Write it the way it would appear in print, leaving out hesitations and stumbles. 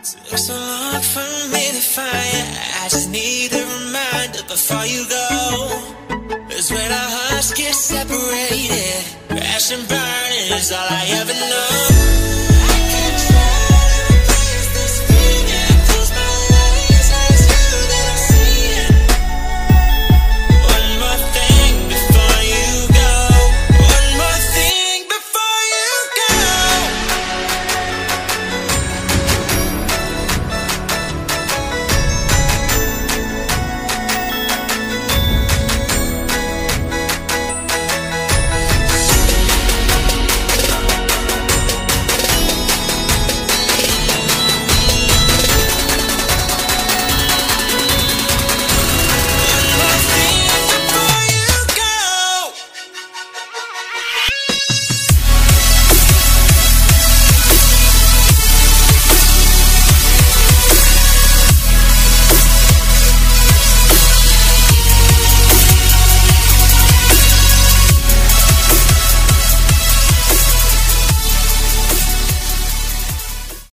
Took so long for me to find. I just need a reminder before you go. 'Cause when our hearts get separated, crash and burn is all I ever know.